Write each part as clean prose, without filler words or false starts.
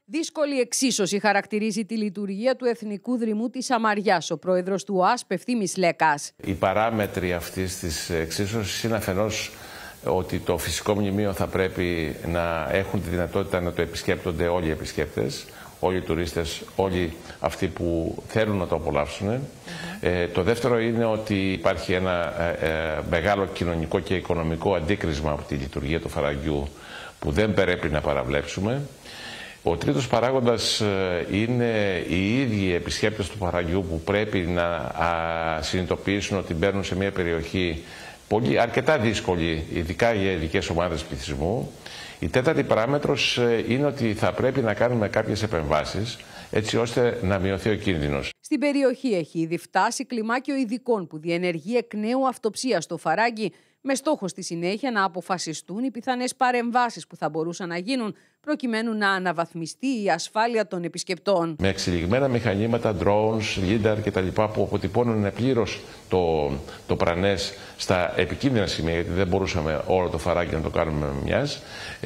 Δύσκολη εξίσωση χαρακτηρίζει τη λειτουργία του Εθνικού Δρυμού της Σαμαριάς ο πρόεδρος του ΟΑΣΠ Ευθύμης Λέκας. Οι παράμετροι αυτής της εξίσωσης είναι αφενός ότι το φυσικό μνημείο θα πρέπει να έχουν τη δυνατότητα να το επισκέπτονται όλοι οι επισκέπτες, όλοι οι τουρίστες, όλοι αυτοί που θέλουν να το απολαύσουν. Το δεύτερο είναι ότι υπάρχει ένα μεγάλο κοινωνικό και οικονομικό αντίκρισμα από τη λειτουργία του φαραγγιού που δεν πρέπει να παραβλέψουμε. Ο τρίτος παράγοντας είναι οι ίδιοι επισκέπτες του φαραγγιού που πρέπει να συνειδητοποιήσουν ότι μπαίνουν σε μια περιοχή αρκετά δύσκολη, ειδικά για ειδικές ομάδες πληθυσμού. Η τέταρτη παράμετρος είναι ότι θα πρέπει να κάνουμε κάποιες επεμβάσεις έτσι ώστε να μειωθεί ο κίνδυνος. Στην περιοχή έχει ήδη φτάσει κλιμάκιο ειδικών που διενεργεί εκ νέου αυτοψία στο φαράγγι, με στόχο στη συνέχεια να αποφασιστούν οι πιθανές παρεμβάσεις που θα μπορούσαν να γίνουν προκειμένου να αναβαθμιστεί η ασφάλεια των επισκεπτών. Με εξελιγμένα μηχανήματα, drones, lidar κτλ. Που αποτυπώνουν πλήρως το πρανές στα επικίνδυνα σημεία, γιατί δεν μπορούσαμε όλο το φαράγγι να το κάνουμε με μιας,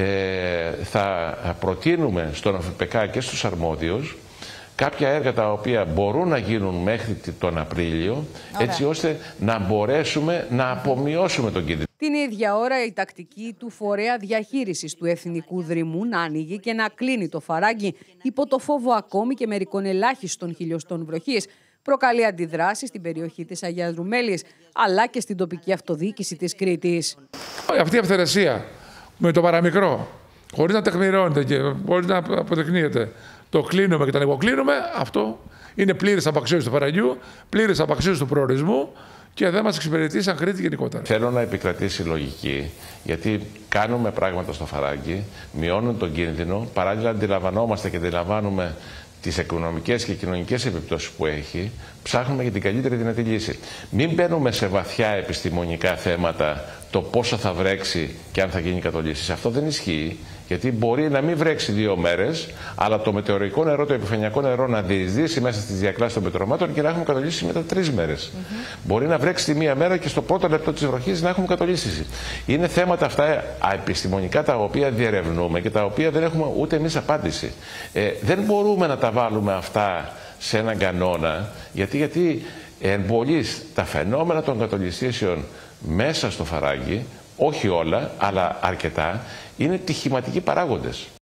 θα προτείνουμε στον ΑΦΠΚ και στους αρμόδιους κάποια έργα τα οποία μπορούν να γίνουν μέχρι τον Απρίλιο, έτσι ώστε να μπορέσουμε να απομειώσουμε τον κίνδυνο. Την ίδια ώρα η τακτική του φορέα διαχείρισης του Εθνικού Δρυμού να ανοίγει και να κλείνει το φαράγγι υπό το φόβο ακόμη και μερικών ελάχιστων χιλιοστών βροχής προκαλεί αντιδράσεις στην περιοχή της Αγίας Ρουμέλης αλλά και στην τοπική αυτοδιοίκηση της Κρήτης. Αυτή η αυθαιρεσία με το παραμικρό, χωρίς να τεκμηρώνεται και χωρίς να αποδεικνύεται, το κλείνουμε και το ανοιγοκλίνουμε, αυτό είναι πλήρης απαξίωση του φαραγγιού, πλήρης απαξίωση του προορισμού και δεν μας εξυπηρετεί σαν Κρήτη γενικότερα. Θέλω να επικρατήσει λογική, γιατί κάνουμε πράγματα στο φαράγγι, μειώνουν τον κίνδυνο, παράλληλα αντιλαμβανόμαστε και αντιλαμβάνουμε τις οικονομικές και κοινωνικές επιπτώσεις που έχει, ψάχνουμε για την καλύτερη δυνατή λύση. Μην μπαίνουμε σε βαθιά επιστημονικά θέματα, το πόσο θα βρέξει και αν θα γίνει κατολίσθηση. Αυτό δεν ισχύει, γιατί μπορεί να μην βρέξει 2 μέρες, αλλά το μετεωρικό νερό, το επιφανειακό νερό να διεισδύσει μέσα στις διακλάσεις των πετρωμάτων και να έχουμε κατολίσθηση μετά 3 μέρες. Μπορεί να βρέξει τη 1 μέρα και στο πρώτο λεπτό της βροχής να έχουμε κατολίσθηση. Είναι θέματα αυτά επιστημονικά τα οποία διερευνούμε και τα οποία δεν έχουμε ούτε εμείς απάντηση. Δεν μπορούμε να τα βάλουμε αυτά σε έναν κανόνα, γιατί εμπολείς τα φαινόμενα των κατολισθήσεων μέσα στο φαράγγι, όχι όλα, αλλά αρκετά, είναι τυχηματικοί παράγοντες.